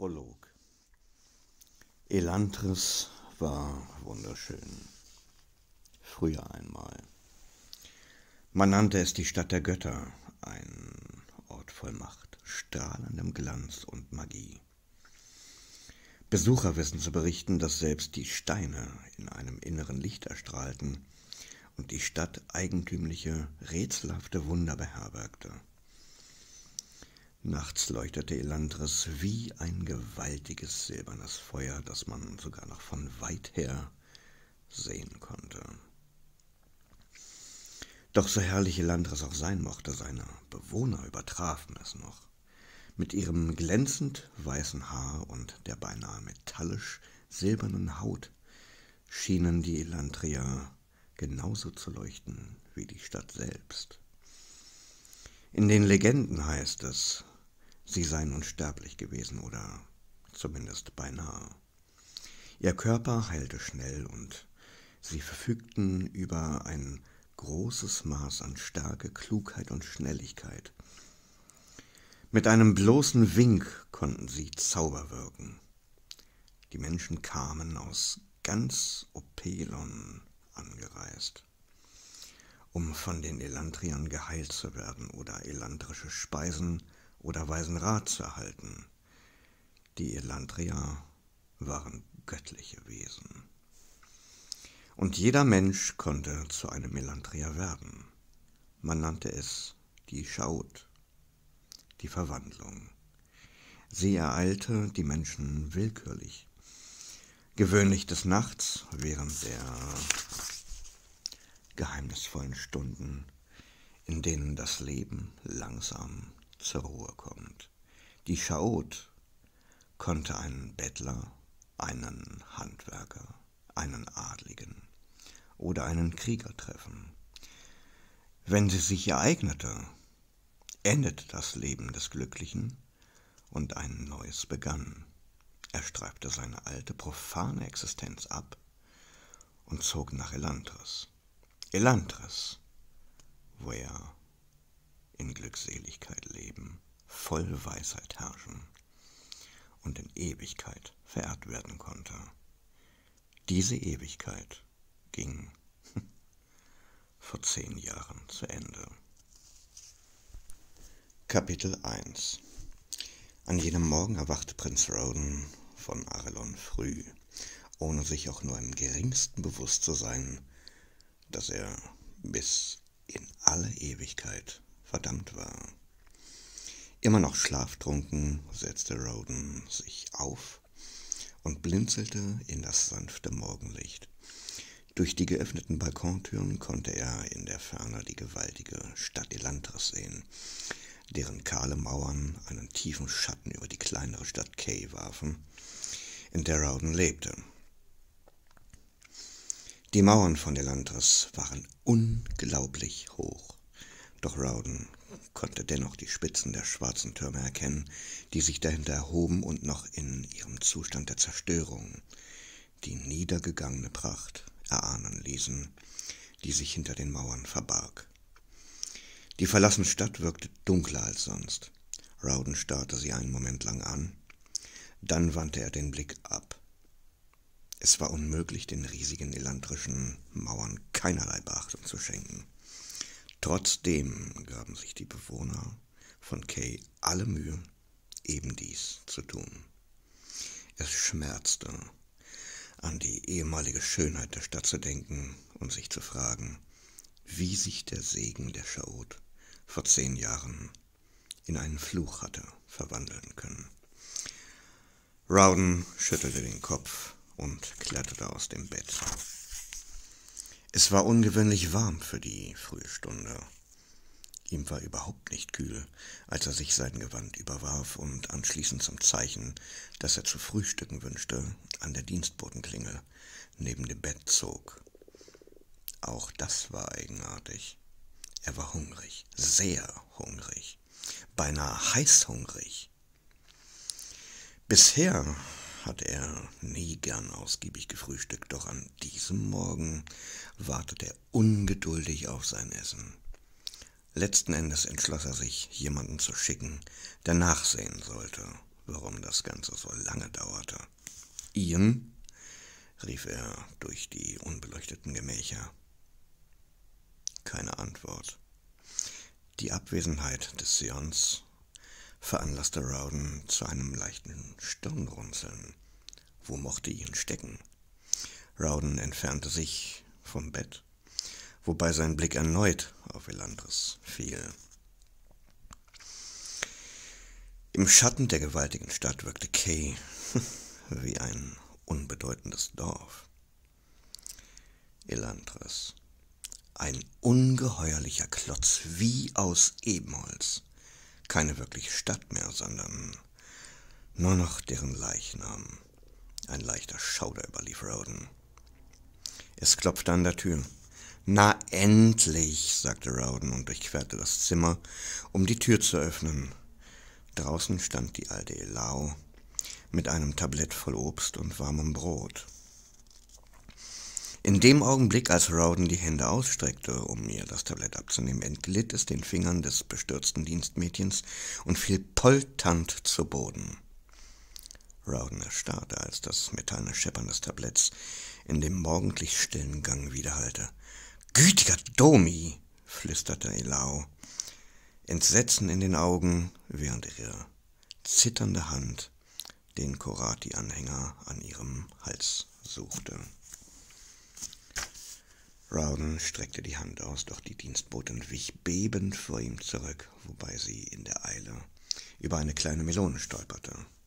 Prolog. Elantris war wunderschön. Früher einmal. Man nannte es die Stadt der Götter, ein Ort voll Macht, strahlendem Glanz und Magie. Besucher wissen zu berichten, dass selbst die Steine in einem inneren Licht erstrahlten und die Stadt eigentümliche, rätselhafte Wunder beherbergte. Nachts leuchtete Elantris wie ein gewaltiges silbernes Feuer, das man sogar noch von weit her sehen konnte. Doch so herrlich Elantris auch sein mochte, seine Bewohner übertrafen es noch. Mit ihrem glänzend weißen Haar und der beinahe metallisch silbernen Haut schienen die Elantrier genauso zu leuchten wie die Stadt selbst. In den Legenden heißt es, sie seien unsterblich gewesen oder zumindest beinahe. Ihr Körper heilte schnell und sie verfügten über ein großes Maß an Stärke, Klugheit und Schnelligkeit. Mit einem bloßen Wink konnten sie Zauber wirken. Die Menschen kamen aus ganz Opelon angereist, um von den Elantriern geheilt zu werden oder elantrische Speisen oder weisen Rat zu erhalten. Die Elantrier waren göttliche Wesen. Und jeder Mensch konnte zu einem Elantrier werden. Man nannte es die Schaut, die Verwandlung. Sie ereilte die Menschen willkürlich, gewöhnlich des Nachts während der geheimnisvollen Stunden, in denen das Leben langsam zur Ruhe kommt. Die Schaut konnte einen Bettler, einen Handwerker, einen Adligen oder einen Krieger treffen. Wenn sie sich ereignete, endete das Leben des Glücklichen und ein neues begann. Er streifte seine alte, profane Existenz ab und zog nach Elantris. Elantris, wo er in Glückseligkeit leben, voll Weisheit herrschen und in Ewigkeit verehrt werden konnte. Diese Ewigkeit ging vor 10 Jahren zu Ende. Kapitel 1. An jenem Morgen erwachte Prinz Roden von Arelon früh, ohne sich auch nur im geringsten bewusst zu sein, dass er bis in alle Ewigkeit verdammt war. Immer noch schlaftrunken setzte Roden sich auf und blinzelte in das sanfte Morgenlicht. Durch die geöffneten Balkontüren konnte er in der Ferne die gewaltige Stadt Elantris sehen, deren kahle Mauern einen tiefen Schatten über die kleinere Stadt Kay warfen, in der Roden lebte. Die Mauern von Elantris waren unglaublich hoch, doch Roden konnte dennoch die Spitzen der schwarzen Türme erkennen, die sich dahinter erhoben und noch in ihrem Zustand der Zerstörung die niedergegangene Pracht erahnen ließen, die sich hinter den Mauern verbarg. Die verlassene Stadt wirkte dunkler als sonst. Roden starrte sie einen Moment lang an, dann wandte er den Blick ab. Es war unmöglich, den riesigen elantrischen Mauern keinerlei Beachtung zu schenken. Trotzdem gaben sich die Bewohner von Kay alle Mühe, eben dies zu tun. Es schmerzte, an die ehemalige Schönheit der Stadt zu denken und sich zu fragen, wie sich der Segen der Schaut vor 10 Jahren in einen Fluch hatte verwandeln können. Roden schüttelte den Kopf und kletterte aus dem Bett. Es war ungewöhnlich warm für die frühe Stunde. Ihm war überhaupt nicht kühl, als er sich sein Gewand überwarf und anschließend zum Zeichen, dass er zu frühstücken wünschte, an der Dienstbotenklingel neben dem Bett zog. Auch das war eigenartig. Er war hungrig, sehr hungrig, beinahe heißhungrig. Bisher hatte er nie gern ausgiebig gefrühstückt, doch an diesem Morgen wartete er ungeduldig auf sein Essen. Letzten Endes entschloss er sich, jemanden zu schicken, der nachsehen sollte, warum das das Ganze so lange dauerte. »Ian?« rief er durch die unbeleuchteten Gemächer. Keine Antwort. Die Abwesenheit des Sions veranlasste Rowden zu einem leichten Stirnrunzeln. Wo mochte Ian stecken? Rowden entfernte sich vom Bett, wobei sein Blick erneut auf Elantris fiel. Im Schatten der gewaltigen Stadt wirkte Kay wie ein unbedeutendes Dorf. Elantris, ein ungeheuerlicher Klotz wie aus Ebenholz. Keine wirkliche Stadt mehr, sondern nur noch deren Leichnam. Ein leichter Schauder überlief Rowden. Es klopfte an der Tür. »Na endlich«, sagte Rowden und durchquerte das Zimmer, um die Tür zu öffnen. Draußen stand die alte Elau mit einem Tablett voll Obst und warmem Brot. In dem Augenblick, als Rowden die Hände ausstreckte, um ihr das Tablett abzunehmen, entglitt es den Fingern des bestürzten Dienstmädchens und fiel polternd zu Boden. Rowden erstarrte, als das metallene Scheppern des Tabletts in dem morgendlich stillen Gang widerhallte. »Gütiger Domi«, flüsterte Elau, Entsetzen in den Augen, während ihre zitternde Hand den Korati-Anhänger an ihrem Hals suchte. Rowden streckte die Hand aus, doch die Dienstbotin wich bebend vor ihm zurück, wobei sie in der Eile über eine kleine Melone stolperte.